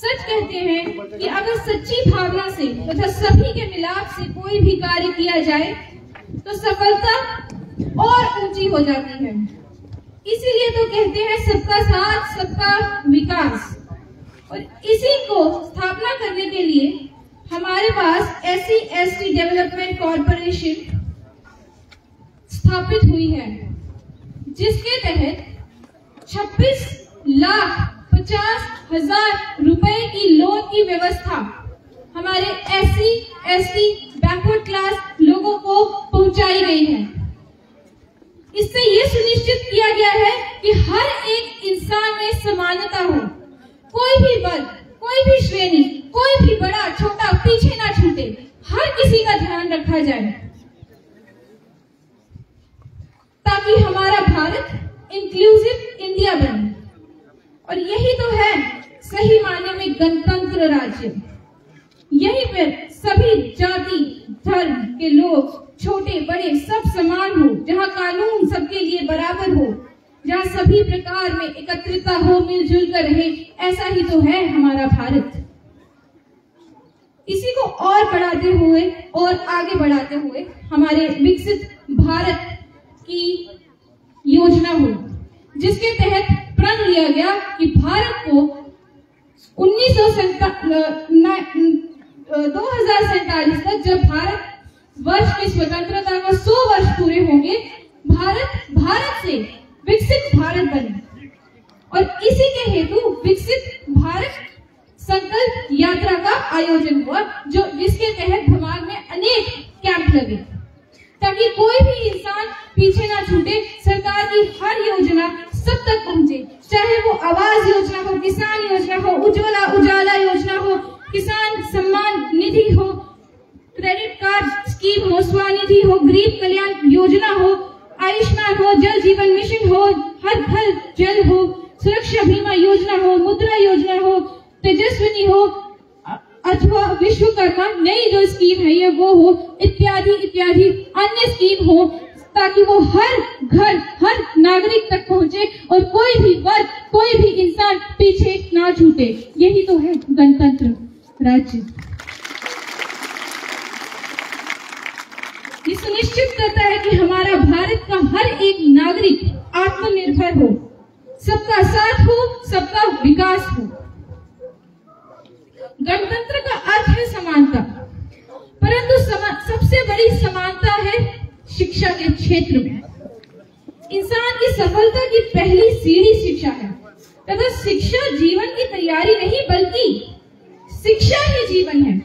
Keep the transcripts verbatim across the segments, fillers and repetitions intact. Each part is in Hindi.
सच कहते हैं कि अगर सच्ची भावना से तथा तो सभी के मिलाप से कोई भी कार्य किया जाए तो सफलता और ऊंची हो जाती है। इसीलिए तो कहते हैं सबका साथ सबका विकास, और इसी को स्थापना करने के लिए हमारे पास एससी एसटी डेवलपमेंट कॉर्पोरेशन स्थापित हुई है, जिसके तहत छब्बीस लाख पचास हजार रुपए की लोन की व्यवस्था हमारे एससी एसटी बैकवर्ड क्लास लोगों को पहुंचाई गई है। इससे ये सुनिश्चित किया गया है कि हर एक इंसान में समानता हो, कोई भी वर्ग, कोई भी श्रेणी, कोई भी बड़ा छोटा पीछे ना छूटे, हर किसी का ध्यान रखा जाए, ताकि हमारा भारत इंक्लूसिव इंडिया बने। और यही तो है सही मायने में गणतंत्र राज्य। यहीं पर सभी जाति धर्म के लोग छोटे बड़े सब समान हो, जहाँ कानून सबके लिए बराबर हो, जहाँ सभी प्रकार में एकत्रितता हो, मिलजुल कर रहे, ऐसा ही तो है हमारा भारत। इसी को और बढ़ाते हुए और आगे बढ़ाते हुए हमारे विकसित भारत की योजना हुई, जिसके तहत प्रण लिया गया कि भारत को उन्नीस सौ दो हजार सैतालीस तक, जब भारत वर्ष की स्वतंत्रता को सौ वर्ष पूरे होंगे, भारत भारत से विकसित भारत बने। और इसी के हेतु विकसित भारत संकल्प यात्रा का आयोजन हुआ, जो जिसके तहत भमाग में अनेक कैंप लगे, ताकि कोई भी इंसान पीछे ना छूटे, सरकार की हर योजना सब तक पहुंचे, चाहे वो आवास योजना हो, किसान योजना हो, उज्ज्वला उजाला योजना हो, किसान सम्मान निधि हो, क्रेडिट कार्ड स्कीम हो, स्वनिधि हो, गरीब कल्याण योजना हो, आयुष्मान हो, जल जीवन मिशन हो, हर घर जल हो, सुरक्षा बीमा योजना हो, मुद्रा योजना हो, तेजस्विनी हो, अथवा विश्वकर्मा नई जो स्कीम है ये वो हो, इत्यादि इत्यादि अन्य स्कीम हो, ताकि वो हर घर हर नागरिक तक पहुंचे और कोई भी वर्ग कोई भी इंसान पीछे ना छूटे। यही तो है गणतंत्र राज्य। ये सुनिश्चित करता है कि हमारा भारत का हर एक नागरिक आत्मनिर्भर हो, सबका साथ हो, सबका विकास हो। गणतंत्र का अर्थ है समानता, परंतु समा, सबसे बड़ी समानता है शिक्षा के क्षेत्र में। इंसान की सफलता की पहली सीढ़ी शिक्षा है, तथा शिक्षा जीवन की तैयारी नहीं बल्कि शिक्षा ही जीवन है।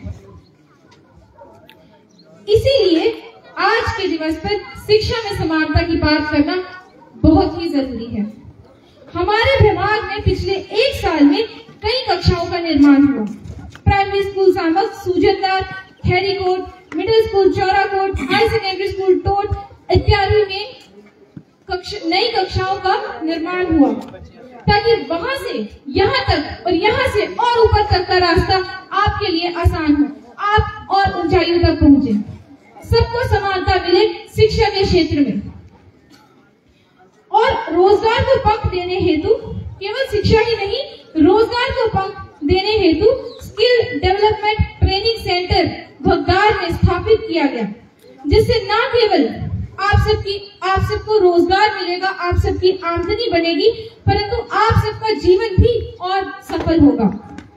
इसीलिए आज के दिवस पर शिक्षा में समानता की बात करना बहुत ही जरूरी है। हमारे विभाग में पिछले एक साल में कई कक्षाओं का निर्माण हुआ। प्राइमरी स्कूल सामक Sujandhar, Khairikot, middle school Chaurakot, high secondary school टोट इत्यादि में कक्ष, नई कक्षाओं का निर्माण हुआ, ताकि वहां से यहाँ तक और यहाँ से और ऊपर तक का रास्ता आपके लिए आसान हो, आप और ऊंचाइयों तक पहुंचे, सबको समानता मिले शिक्षा के क्षेत्र में। और रोजगार को पंख देने हेतु केवल शिक्षा ही नहीं, रोजगार को पंख देने हेतु skill development training centre Bhagdar में स्थापित किया गया, जिससे न केवल आप सबकी आप सबको रोजगार मिलेगा, आप सबकी आमदनी बनेगी, परंतु आप सबका जीवन भी और सफल होगा।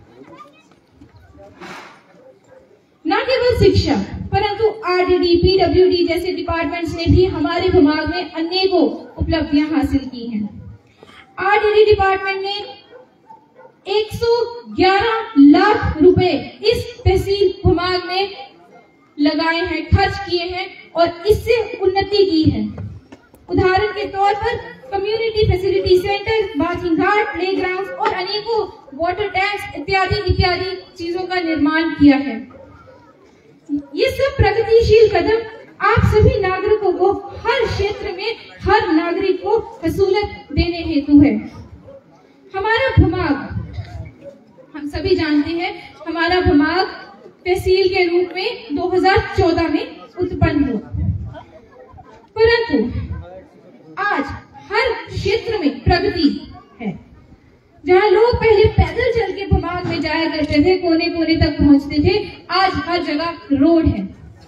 न केवल शिक्षा, परंतु आरडीडी, पीडब्ल्यूडी जैसे डिपार्टमेंट्स ने भी हमारे विभाग में अनेकों उपलब्धियां हासिल की हैं। आरडीडी डिपार्टमेंट ने एक सौ ग्यारह लाख रुपए इस तहसील विभाग में लगाए हैं, खर्च किए हैं और इससे उन्नति की है। उदाहरण के तौर पर community facility centre, bathing ghat, playground और अनेकों वाटर टैंक्स इत्यादि इत्यादि चीजों का निर्माण किया है। ये सब प्रगतिशील कदम आप सभी नागरिकों को हर क्षेत्र में हर नागरिक को सहूलियत देने हेतु है। हमारा विभाग, हम सभी जानते हैं, हमारा विभाग तहसील के रूप में दो हज़ार चौदह में उत्पन्न हुआ, परंतु आज हर क्षेत्र में प्रगति है। जहां लोग पहले पैदल चल के विभाग में जाया करते थे, कोने कोने तक पहुंचते थे, आज हर जगह रोड है।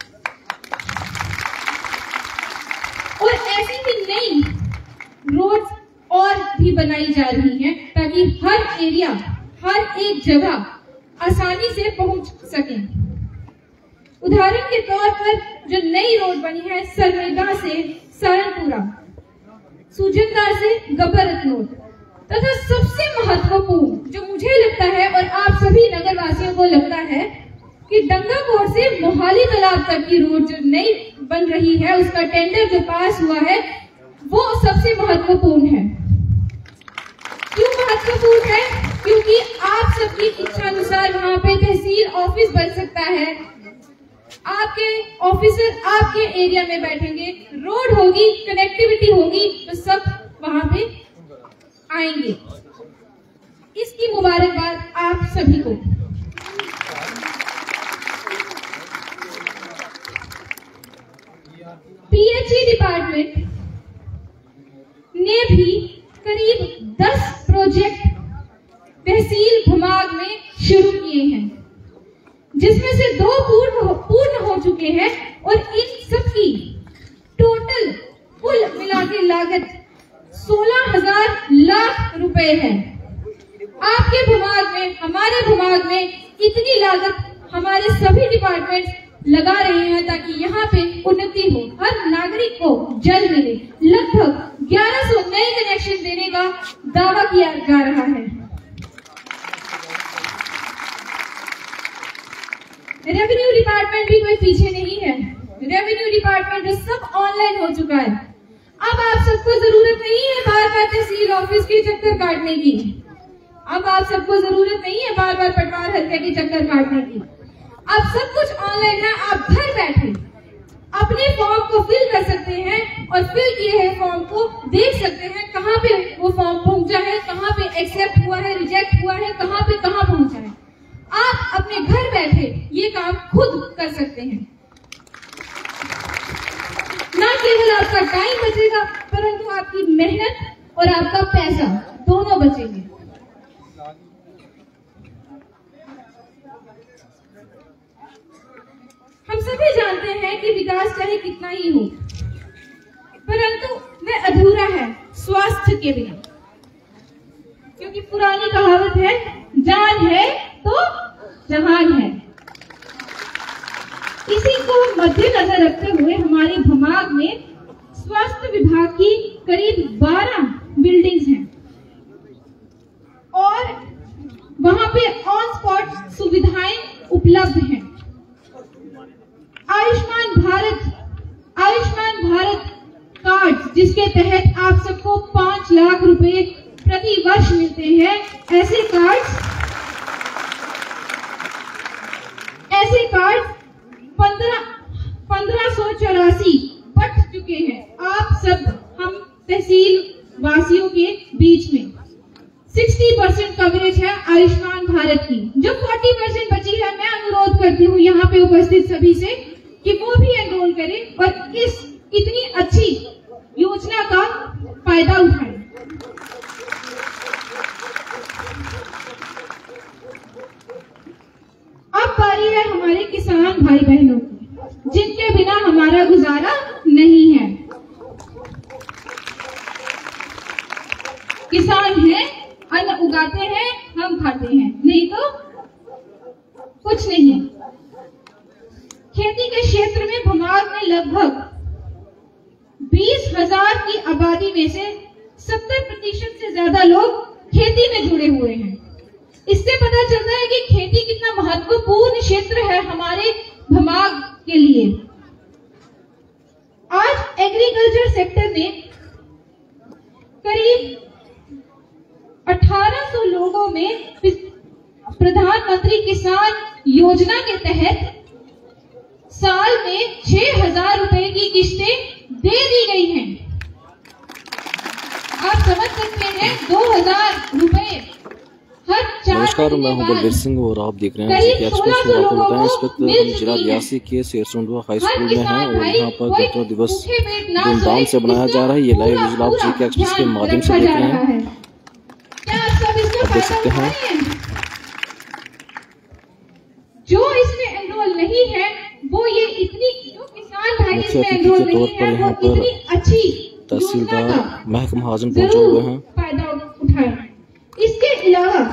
और ऐसी ही नई रोड और भी बनाई जा रही हैं ताकि हर एरिया, हर एक जगह आसानी से पहुंच सके। उदाहरण के तौर पर जो नई रोड बनी है सरमेगा से सहारनपुरा, सुजनदा से गब्बर रोड, तथा सबसे महत्वपूर्ण जो मुझे लगता है और आप सभी नगर वासियों को लगता है कि डंगाकोट से मोहाली तालाब तक की रोड जो नई बन रही है, उसका टेंडर जो पास हुआ है, वो सबसे महत्वपूर्ण है। क्यों महत्वपूर्ण है? क्योंकि आप सबकी इच्छा अनुसार वहाँ पे तहसील ऑफिस बन सकता है, आपके ऑफिसर आपके एरिया में बैठेंगे, रोड होगी, कनेक्टिविटी होगी, तो सब वहाँ पे आएंगे। इसकी मुबारकबाद आप सभी को। पीएचई डिपार्टमेंट ने भी करीब दस प्रोजेक्ट तहसील भमाग में शुरू किए हैं, जिसमें से दो पूर्ण पूर्ण हो चुके हैं और इन सब की टोटल कुल मिला के लागत सोलह हजार लाख रुपए है। आपके भमाग में, हमारे भमाग में इतनी लागत हमारे सभी डिपार्टमेंट लगा रहे हैं ताकि यहाँ पे उन्नति हो, हर नागरिक को जल मिले। लगभग ग्यारह सौ नए कनेक्शन देने का दावा किया जा रहा है। रेवेन्यू डिपार्टमेंट भी कोई पीछे नहीं है। रेवेन्यू डिपार्टमेंट जो सब ऑनलाइन हो चुका है। अब आप सबको जरूरत नहीं है बार बार तहसील ऑफिस के चक्कर काटने की। अब आप सबको जरूरत नहीं है बार बार पटवार हल्के के चक्कर काटने की। अब सब कुछ ऑनलाइन है। आप घर बैठे अपने फॉर्म को फिल कर सकते हैं और फिल किए हुए फॉर्म को देख सकते हैं कहाँ पे वो फॉर्म पहुंचा है, कहाँ पे एक्सेप्ट हुआ है, रिजेक्ट हुआ है, कहाँ पे कहाँ पहुंचा है। आप अपने घर बैठे ये काम खुद कर सकते हैं। न केवल आपका टाइम बचेगा, परंतु आपकी मेहनत और आपका पैसा दोनों बचेंगे। हम सभी जानते हैं कि विकास चाहे कितना ही हो, परंतु वह अधूरा है स्वास्थ्य के बिना, क्योंकि पुरानी कहावत है, जान है तो जहान है। इसी को मद्देनजर रखते हुए हमारे भमाग में स्वास्थ्य विभाग की करीब बारह बिल्डिंग्स हैं और वहां पे ऑन स्पॉट सुविधाएं उपलब्ध हैं। आयुष्मान भारत आयुष्मान भारत कार्ड, जिसके तहत आप सबको पांच लाख रुपए प्रति वर्ष मिलते हैं, ऐसे कार्ड ऐसे कार्ड पंद्रह पंद्रह सौ चौरासी बट चुके हैं। आप सब हम तहसील वासियों के बीच में साठ परसेंट कवरेज है आयुष्मान भारत की। जो चालीस परसेंट बची है, मैं अनुरोध करती हूँ यहाँ पे उपस्थित सभी से कि वो भी एनरोल करें और इस इतनी अच्छी योजना का फायदा उठाएं। अब बारी है हमारे किसान भाई बहनों की, जिनके बिना हमारा गुजारा नहीं है। किसान हैं, अन्न उगाते हैं, हम खाते हैं, नहीं तो कुछ नहीं। खेती के क्षेत्र में भमाग में लगभग बीस हजार की आबादी में से सत्तर प्रतिशत से ज्यादा लोग खेती में जुड़े हुए हैं। इससे पता चलता है कि खेती कितना महत्वपूर्ण क्षेत्र है हमारे भमाग के लिए। आज एग्रीकल्चर सेक्टर में करीब अठारह सौ लोगों में प्रधानमंत्री किसान योजना के तहत साल में छह हजार रुपए की किस्तें दे दी गई हैं। आप समझ सकते हैं, दो हजार रुपए हर चार। नमस्कार, मैं हूं बलबीर सिंह और आप देख रहे हैं जी एक्सप्रेस। मैं आपको बताएं, इस वक्त हम जिला रियासी के शेरसुंडवा हाई स्कूल में हैं और यहाँ पर गणतंत्र दिवस धूमधाम से बनाया जा रहा है। ये लाइव विजुअल आप जी एक्सप्रेस के माध्यम से देख रहे हैं। आप देख सकते हैं कॉलेज में एनरोल नहीं है वो इतनी अच्छी तहसीलदार महकमा हाजन पहुंचे हुए हैं। फायदा उठाएं। इसके अलावा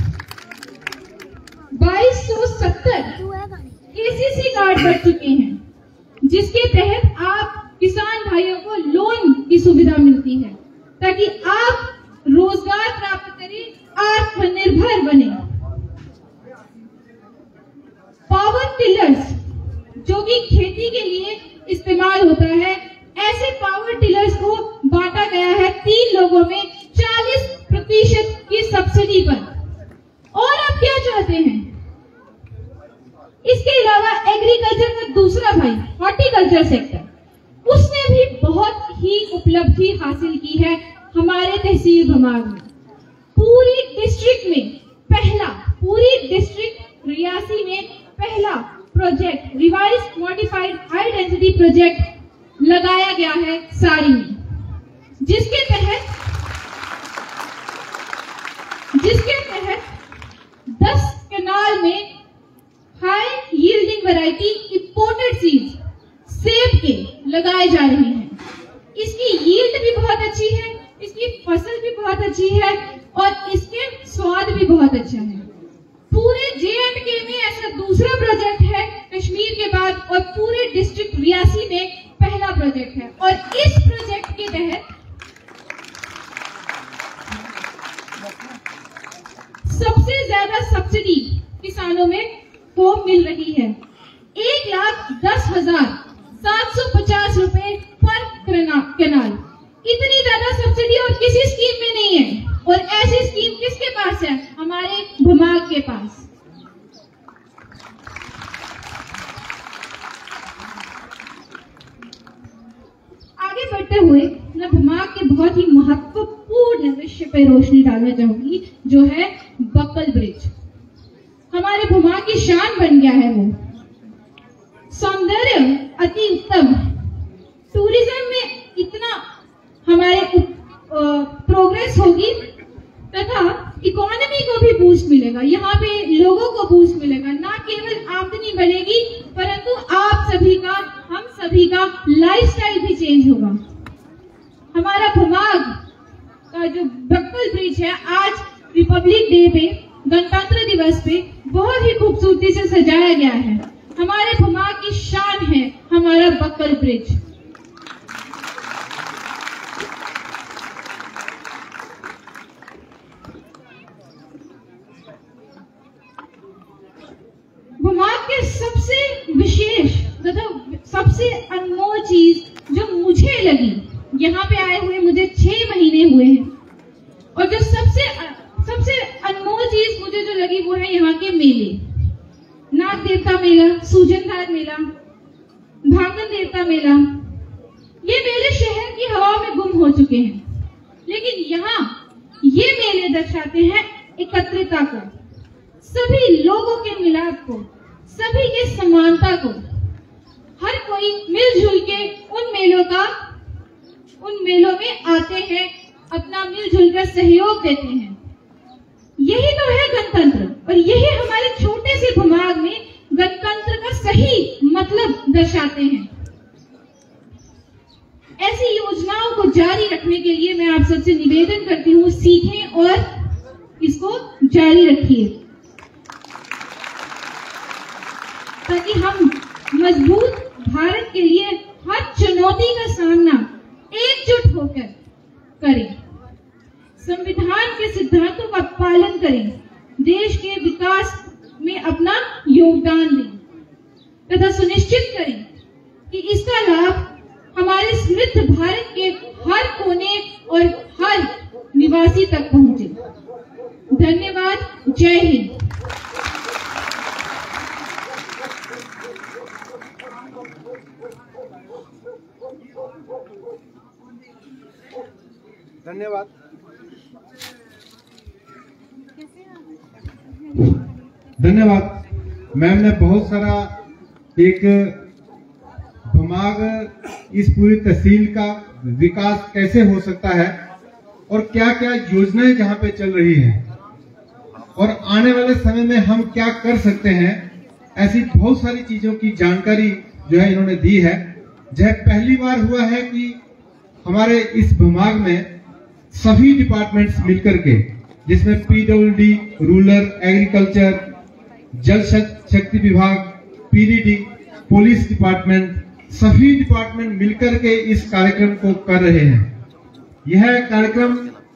बाईस सौ सत्तर केसीसी कार्ड बन चुके हैं जिसके तहत आप किसान भाइयों को लोन की सुविधा मिलती है ताकि आप रोजगार प्राप्त करें, आत्मनिर्भर बने। पावर टिलर्स जो कि खेती के लिए इस्तेमाल होता है, ऐसे पावर टिलर्स को बांटा गया है तीन लोगों में चालीस प्रतिशत की सब्सिडी पर। और आप क्या चाहते हैं? इसके अलावा एग्रीकल्चर का दूसरा भाई हॉर्टिकल्चर सेक्टर, उसने भी बहुत ही उपलब्धि हासिल की है हमारे तहसील भमाग में। पूरी डिस्ट्रिक्ट में पहला, पूरी डिस्ट्रिक्ट रियासी में पहला project revise modified high density project लगाया गया है साड़ी में, जिसके तहत जिसके तहत दस कनाल में high yielding variety imported seeds सेब के लगाए जा रहे हैं। इसकी यील्ड भी बहुत अच्छी है, इसकी फसल भी बहुत अच्छी है और इसके स्वाद भी बहुत अच्छा है। पूरे जे एंड के में ऐसा दूसरा प्रोजेक्ट है कश्मीर के बाद और पूरे डिस्ट्रिक्ट रियासी में पहला प्रोजेक्ट है। और इस प्रोजेक्ट के तहत सबसे ज्यादा सब्सिडी किसानों में को मिल रही है। एक लाख दस हजार सात सौ पचास रुपए पर कैनाल। इतनी ज्यादा सब्सिडी और किसी स्कीम में नहीं है। और ऐसी स्कीम किसके पास है? हमारे भमाग के पास। आगे बढ़ते हुए मैं भमाग के बहुत ही महत्वपूर्ण विषय पर रोशनी डालना चाहूंगी, जो है बक्कल ब्रिज। हमारे भमाग की शान बन गया है वो। सौंदर्य अति उत्तम, टूरिज्म में इतना हमारे प्रोग्रेस होगी तथा इकोनॉमी को भी बूस्ट मिलेगा। यहाँ पे लोगों को बूस्ट मिलेगा, ना केवल आमदनी बढ़ेगी परंतु आप सभी का, हम सभी का लाइफस्टाइल भी चेंज होगा। हमारा भमाग का जो बक्कल ब्रिज है आज रिपब्लिक डे पे, गणतंत्र दिवस पे बहुत ही खूबसूरती से सजाया गया है। हमारे भमाग की शान है हमारा बक्कल ब्रिज। भमाग के सबसे विशेष तथा सबसे अनमोल चीज जो मुझे लगी, यहाँ पे आए हुए मुझे छह महीने हुए हैं, और जो सबसे सबसे अनमोल चीज मुझे जो लगी वो है यहाँ के मेले। नाग देवता मेला, सूजनधार मेला, भांगन देवता मेला। ये मेले शहर की हवा में गुम हो चुके हैं, लेकिन यहाँ ये मेले दर्शाते हैं एकत्रितता को, सभी लोगों के मिलाप को, सभी के समानता को। हर कोई मिलजुल के उन मेलों का उन मेलों में आते हैं, अपना मिलजुल कर सहयोग देते हैं। यही तो है गणतंत्र, और यही हमारे छोटे से भमाग में गणतंत्र का सही मतलब दर्शाते हैं। ऐसी योजनाओं को जारी रखने के लिए मैं आप सबसे निवेदन करती हूँ, सीखें और इसको जारी रखिए ताकि हम मजबूत भारत के लिए हर चुनौती का सामना एकजुट होकर करें, संविधान के सिद्धांतों का पालन करें, देश के विकास में अपना योगदान दें तथा सुनिश्चित करें कि इसका लाभ हमारे समृद्ध भारत के हर कोने और हर निवासी तक पहुंचे। धन्यवाद। जय हिंद। धन्यवाद। धन्यवाद मैम ने बहुत सारा एक भमाग इस पूरी तहसील का विकास कैसे हो सकता है और क्या क्या योजनाएं जहां पे चल रही हैं और आने वाले समय में हम क्या कर सकते हैं, ऐसी बहुत सारी चीजों की जानकारी जो है इन्होंने दी है। यह पहली बार हुआ है कि हमारे इस विभाग में सभी डिपार्टमेंट्स मिलकर के, जिसमें PWD, rural, agriculture, Jal Shakti विभाग, पीडीडी, पुलिस डिपार्टमेंट, सभी डिपार्टमेंट मिलकर के इस कार्यक्रम को कर रहे हैं। यह कार्यक्रम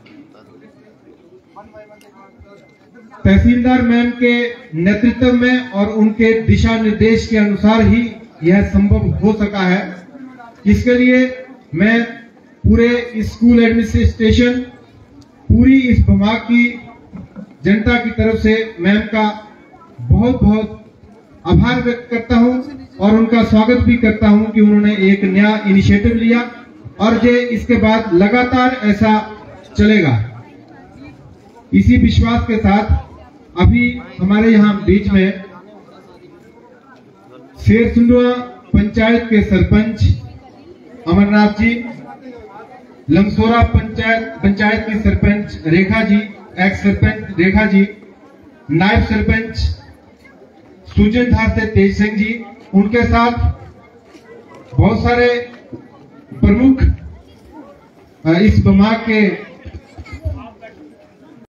तहसीलदार मैम के नेतृत्व में और उनके दिशा निर्देश के अनुसार ही यह संभव हो सका है। इसके लिए मैं पूरे स्कूल एडमिनिस्ट्रेशन, पूरी इस विभाग की जनता की तरफ से मैम का बहुत बहुत आभार व्यक्त करता हूं और उनका स्वागत भी करता हूं कि उन्होंने एक नया इनिशिएटिव लिया और ये इसके बाद लगातार ऐसा चलेगा। इसी विश्वास के साथ अभी हमारे यहाँ बीच में शेरसुंडवा पंचायत के सरपंच अमरनाथ जी, लमसोरा पंचायत पंचायत की सरपंच रेखा जी, एक्स सरपंच रेखा जी, नायब सरपंच सुजनधार से तेज सिंह जी, उनके साथ बहुत सारे प्रमुख इस विभाग के